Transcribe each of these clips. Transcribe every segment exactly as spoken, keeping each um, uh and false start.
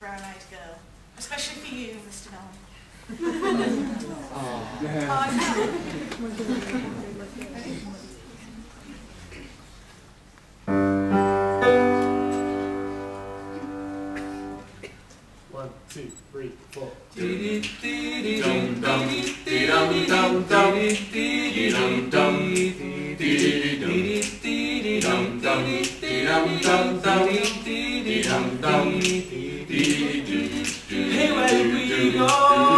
brown-eyed girl, especially for you, Mister Nolan. Oh, One, two, three, four. Hey, where did we go?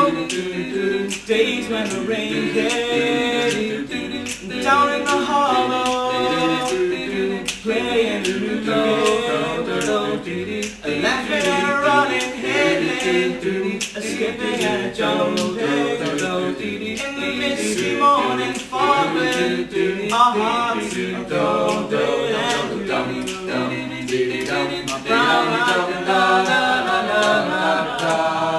Days when the rain came down in the hollow, playing the Ludo, laughing and running, hitting, skipping and jumping. In the misty morning fog, our hearts are golden and blue. My brown eyes, na na na na na na.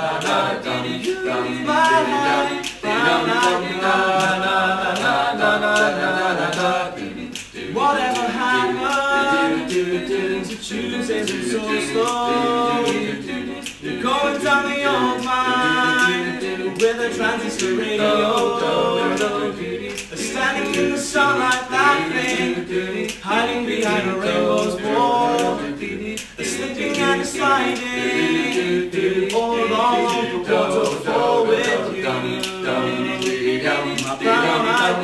My brown eyes, na na na na na na na. Whatever happened to Tuesdays and so slow, going down the old mine with a transistor radio, standing in the sunlight laughing, hiding behind a rainbow's wall, slipping and sliding all along the waterfall with you. My brown eyed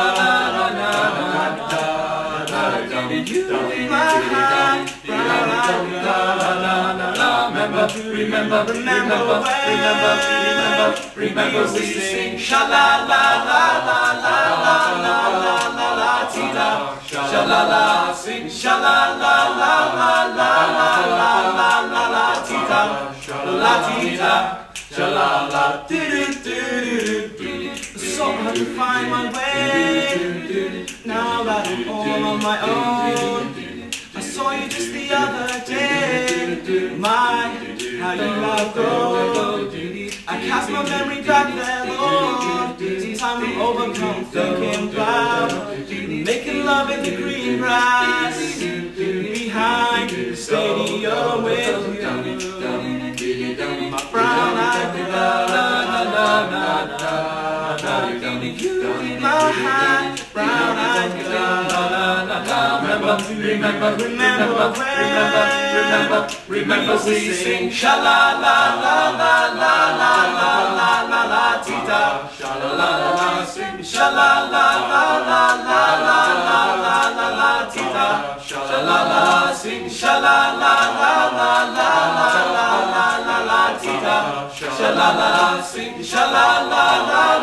you in my heart, brown eyed remember, remember, remember, remember, remember, remember we sing sha la la la la la la la la la la ti da, sha la la, sing sha la la la la la la la la la la ti da, la ti da, sha la la do do do do. So hard to find my way now that I'm all on my own. I saw you just the other day, my, how you have grown. I cast my memory back there, Lord. Time to overcome thinking about making love in the green grass behind the stadium with you. My brown eyed girl, na na na na na. You in my heart, brown eyed girl, na na na na. Remember, remember, remember, remember, remember, remember we sing sha la la la la la la la la la la ti da, sha la la la, sing sha la la la la la la la la la la ti da, sha la la, sing sha la la la la la la la la la la ti da, sha la la, sing sha la la la.